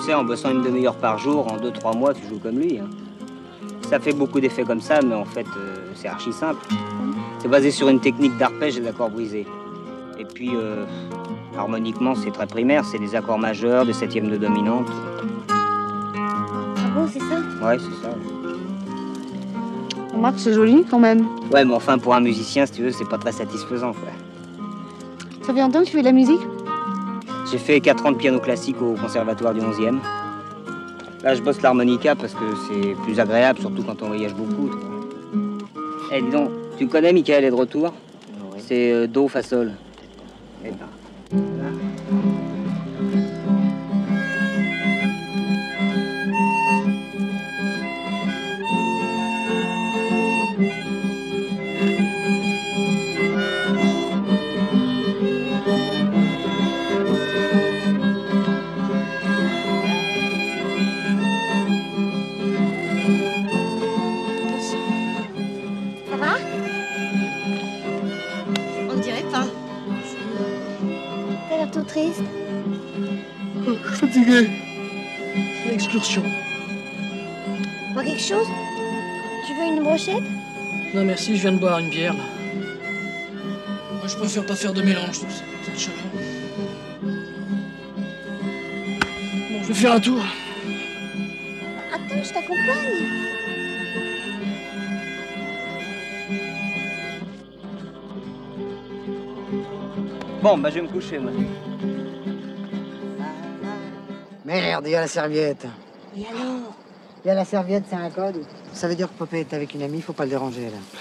sais, en bossant une demi-heure par jour, en 2-3 mois, tu joues comme lui. Hein. Ça fait beaucoup d'effets comme ça, mais en fait, c'est archi simple. C'est basé sur une technique d'arpège et d'accords brisés. Et puis, harmoniquement, c'est très primaire. C'est des accords majeurs, des septièmes de dominante. Ah bon, c'est ça? Ouais, c'est ça. Remarque, c'est joli quand même. Ouais, mais enfin, pour un musicien, si tu veux, c'est pas très satisfaisant, quoi. Ça fait longtemps que tu fais de la musique? J'ai fait 4 ans de piano classique au conservatoire du 11e. Là, je bosse l'harmonica parce que c'est plus agréable, surtout quand on voyage beaucoup. Eh, dis donc, tu connais Michael est de retour? Oui. C'est Do, Fa, Sol. Eh ben. Ça va? On dirait pas. T'as l'air tout triste. Fatigué. C'est l'excursion. Bois quelque chose? Tu veux une brochette? Non merci, je viens de boire une bière là. Moi je préfère pas faire de mélange, tout ça. Cette chaleur. Bon, je vais faire un tour. Attends, je t'accompagne. Bon, bah je vais me coucher, moi. Merde, il y a la serviette. Et alors? Il y a la serviette, c'est un code. Ça veut dire que papa est avec une amie, faut pas le déranger là.